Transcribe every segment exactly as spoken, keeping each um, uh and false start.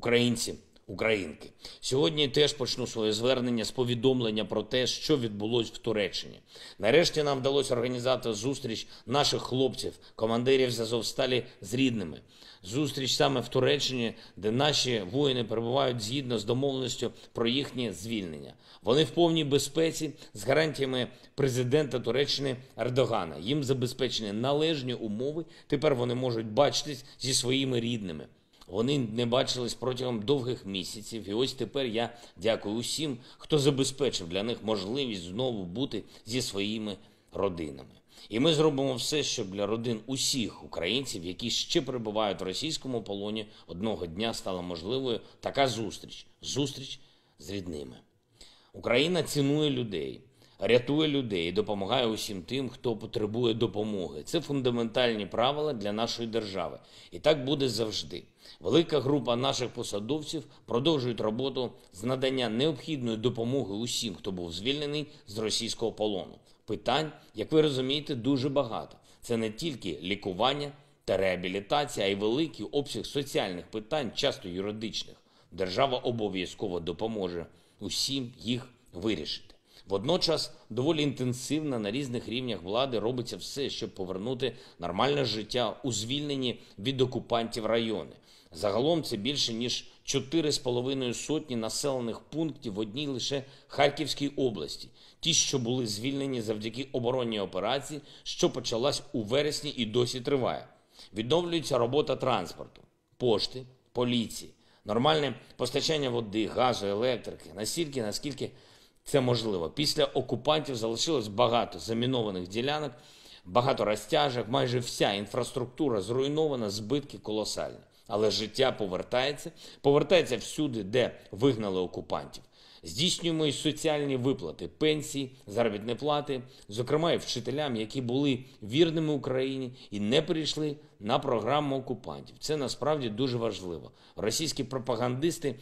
українці, українки. Сьогодні теж почну своє звернення з повідомлення про те, що відбулось в Туреччині. Нарешті нам вдалося організувати зустріч наших хлопців, командирів з Азовсталі з рідними. Зустріч саме в Туреччині, де наші воїни перебувають згідно з домовленістю про їхнє звільнення. Вони в повній безпеці з гарантіями президента Туреччини Ердогана. Їм забезпечені належні умови, тепер вони можуть бачитись зі своїми рідними. Вони не бачились протягом довгих місяців, і ось тепер я дякую усім, хто забезпечив для них можливість знову бути зі своїми родинами. І ми зробимо все, щоб для родин усіх українців, які ще перебувають в російському полоні, одного дня стала можливою така зустріч – зустріч з рідними. Україна цінує людей, рятує людей і допомагає усім тим, хто потребує допомоги. Це фундаментальні правила для нашої держави. І так буде завжди. Велика група наших посадовців продовжують роботу з надання необхідної допомоги усім, хто був звільнений з російського полону. Питань, як ви розумієте, дуже багато. Це не тільки лікування та реабілітація, а й великий обсяг соціальних питань, часто юридичних. Держава обов'язково допоможе усім їх вирішити. Водночас доволі інтенсивно на різних рівнях влади робиться все, щоб повернути нормальне життя у звільнені від окупантів райони. Загалом це більше ніж чотири з половиною сотні населених пунктів в одній лише Харківській області. Ті, що були звільнені завдяки оборонній операції, що почалась у вересні і досі триває. Відновлюється робота транспорту, пошти, поліції, нормальне постачання води, газу, електрики, настільки, наскільки це можливо. Після окупантів залишилось багато замінованих ділянок, багато розтяжок, майже вся інфраструктура зруйнована, збитки колосальні. Але життя повертається, повертається всюди, де вигнали окупантів. Здійснюємо і соціальні виплати, пенсії, заробітні плати, зокрема і вчителям, які були вірними Україні і не перейшли на програму окупантів. Це насправді дуже важливо. Російські пропагандисти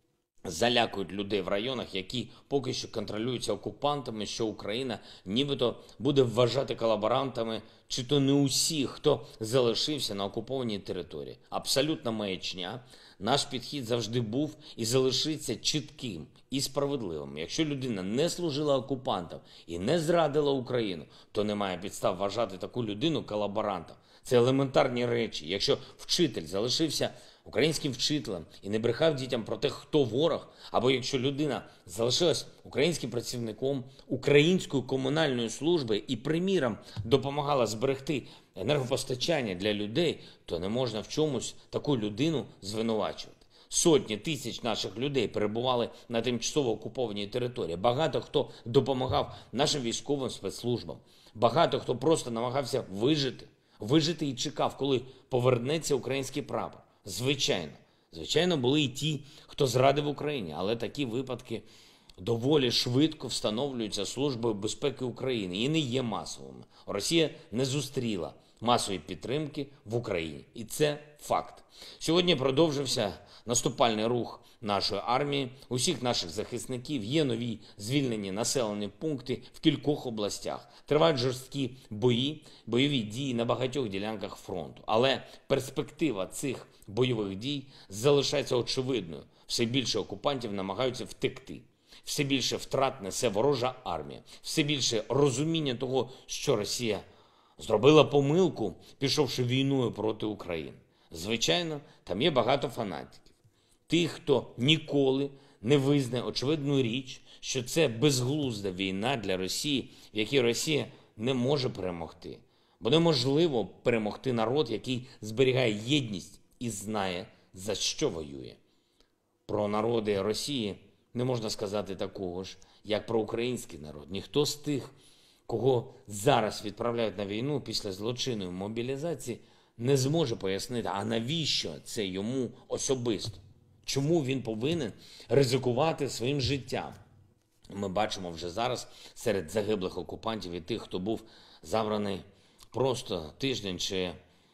залякують людей в районах, які поки що контролюються окупантами, що Україна нібито буде вважати колаборантами чи то не усіх, хто залишився на окупованій території. Абсолютна маячня. Наш підхід завжди був і залишиться чітким і справедливим. Якщо людина не служила окупантам і не зрадила Україну, то немає підстав вважати таку людину колаборантом. Це елементарні речі. Якщо вчитель залишився українським вчителем і не брехав дітям про те, хто ворог, або якщо людина залишилась українським працівником української комунальної служби і, приміром, допомагала зберегти енергопостачання для людей, то не можна в чомусь таку людину звинувачувати. Сотні тисяч наших людей перебували на тимчасово окупованій території. Багато хто допомагав нашим військовим спецслужбам. Багато хто просто намагався вижити. Вижити і чекав, коли повернеться український прапор. Звичайно. Звичайно, були і ті, хто зрадив Україні, але такі випадки доволі швидко встановлюються Службою безпеки України і не є масовими. Росія не зустріла масової підтримки в Україні. І це факт. Сьогодні продовжився наступальний рух нашої армії, усіх наших захисників, є нові звільнені населені пункти в кількох областях. Тривають жорсткі бої, бойові дії на багатьох ділянках фронту. Але перспектива цих бойових дій залишається очевидною. Все більше окупантів намагаються втекти. Все більше втрат несе ворожа армія. Все більше розуміння того, що Росія зробила помилку, пішовши війною проти України. Звичайно, там є багато фанатиків. Тих, хто ніколи не визнає очевидну річ, що це безглузда війна для Росії, в якій Росія не може перемогти. Бо неможливо перемогти народ, який зберігає єдність і знає, за що воює. Про народи Росії не можна сказати такого ж, як про український народ. Ніхто з тих, кого зараз відправляють на війну після злочинної мобілізації, не зможе пояснити, а навіщо це йому особисто. Чому він повинен ризикувати своїм життям? Ми бачимо вже зараз серед загиблих окупантів і тих, хто був забраний просто тиждень чи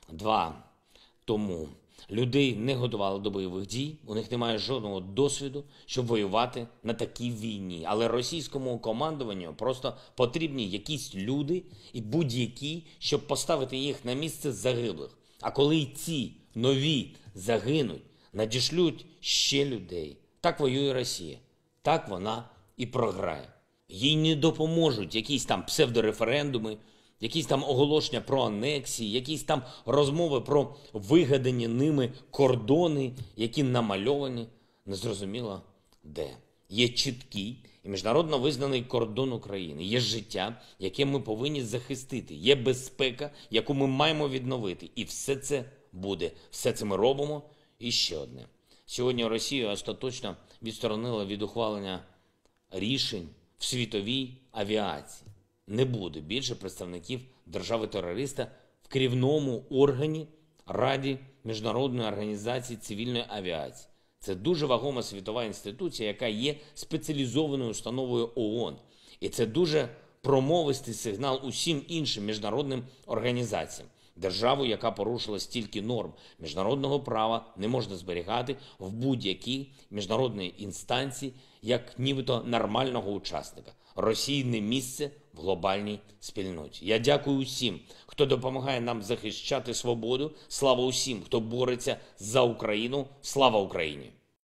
два тому. Людей не готували до бойових дій, у них немає жодного досвіду, щоб воювати на такій війні. Але російському командуванню просто потрібні якісь люди і будь-які, щоб поставити їх на місце загиблих. А коли ці нові загинуть, надішлють ще людей. Так воює Росія. Так вона і програє. Їй не допоможуть якісь там псевдореферендуми, якісь там оголошення про анексії, якісь там розмови про вигадані ними кордони, які намальовані незрозуміло де. Є чіткий і міжнародно визнаний кордон України, є життя, яке ми повинні захистити, є безпека, яку ми маємо відновити. І все це буде, все це ми робимо. І ще одне. Сьогодні Росію остаточно відсторонила від ухвалення рішень в світовій авіації. Не буде більше представників держави-терориста в керівному органі Раді Міжнародної організації цивільної авіації. Це дуже вагома світова інституція, яка є спеціалізованою установою ООН. І це дуже промовистий сигнал усім іншим міжнародним організаціям. Державу, яка порушила стільки норм міжнародного права, не можна зберігати в будь-якій міжнародній інстанції, як нібито нормального учасника. Росії не місце в глобальній спільноті. Я дякую усім, хто допомагає нам захищати свободу. Слава усім, хто бореться за Україну. Слава Україні!